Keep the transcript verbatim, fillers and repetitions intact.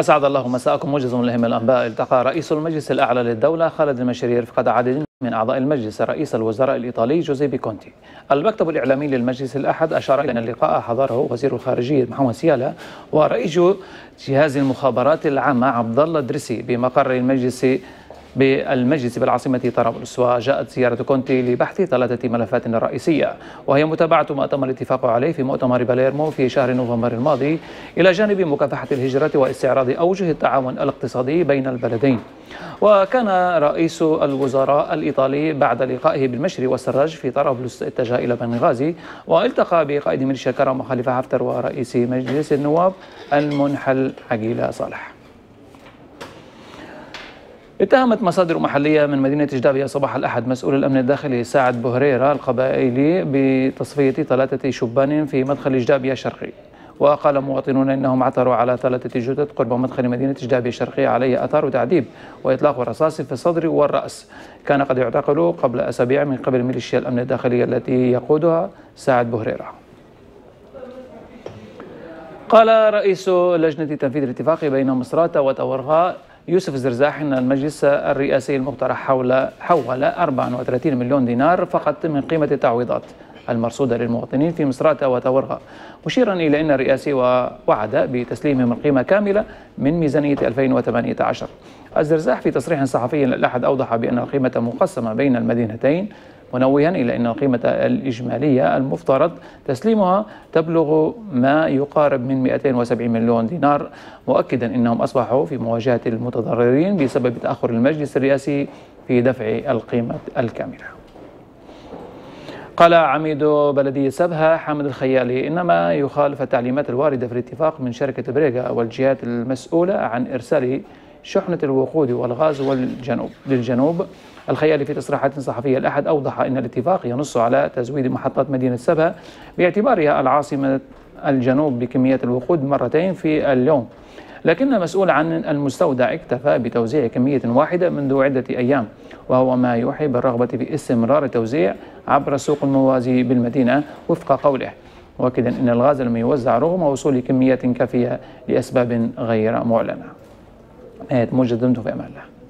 أسعد الله مساءكم. موجز من أهم الأنباء. التقى رئيس المجلس الأعلى للدولة خالد المشيري رفقة عدد من أعضاء المجلس رئيس الوزراء الإيطالي جوزيبي كونتي. المكتب الإعلامي للمجلس الأحد أشار إلى أن اللقاء حضره وزير الخارجية محمد سيالا ورئيس جهاز المخابرات العامة عبد الله دريسي بمقر المجلس بالمجلس بالعاصمة طرابلس. وجاءت زيارة كونتي لبحث ثلاثة ملفات رئيسية، وهي متابعة ما تم الاتفاق عليه في مؤتمر باليرمو في شهر نوفمبر الماضي إلى جانب مكافحة الهجرة واستعراض أوجه التعاون الاقتصادي بين البلدين. وكان رئيس الوزراء الإيطالي بعد لقائه بالمشري والسراج في طرابلس اتجه إلى بنغازي والتقى بقائد ميليشيا كرم خليفة حفتر ورئيس مجلس النواب المنحل عقيلة صالح. اتهمت مصادر محلية من مدينة جدابية صباح الأحد مسؤول الأمن الداخلي سعد بوهريرا القبائلي بتصفية ثلاثة شبان في مدخل جدابية الشرقي. وقال مواطنون إنهم عثروا على ثلاثة جثث قرب مدخل مدينة جدابية الشرقية عليه آثار تعذيب وإطلاق رصاص في الصدر والرأس، كان قد اعتقلوا قبل أسابيع من قبل ميليشيا الأمن الداخلي التي يقودها سعد بوهريرا. قال رئيس لجنة تنفيذ الاتفاق بين مصراتة وتورغا يوسف زرزاح إن المجلس الرئاسي المقترح حول حول أربعة وثلاثين مليون دينار فقط من قيمة التعويضات المرصودة للمواطنين في مصراتة وتورغا، مشيرا إلى أن الرئاسي وعد بتسليمهم القيمة كاملة من ميزانية ألفين وثمانية عشر. الزرزاح في تصريح صحفي للأحد أوضح بأن القيمة مقسمة بين المدينتين، منوها إلى أن القيمة الإجمالية المفترض تسليمها تبلغ ما يقارب من مئتين وسبعين مليون دينار، مؤكدا أنهم أصبحوا في مواجهة المتضررين بسبب تأخر المجلس الرئاسي في دفع القيمة الكاملة. قال عميد بلدية سبها حامد الخيالي إنما يخالف التعليمات الواردة في الاتفاق من شركة بريغا والجهات المسؤولة عن إرسال شحنة الوقود والغاز والجنوب للجنوب. الخيالي في تصريحات صحفية الأحد أوضح أن الاتفاق ينص على تزويد محطات مدينة سبها باعتبارها العاصمة الجنوب بكميات الوقود مرتين في اليوم، لكن المسؤول عن المستودع اكتفى بتوزيع كمية واحدة منذ عدة أيام، وهو ما يوحي بالرغبة في استمرار التوزيع عبر السوق الموازي بالمدينة وفق قوله، مؤكدا أن الغاز لم يوزع رغم وصول كميات كافية لأسباب غير معلنة. موجز دمتم في أمان الله.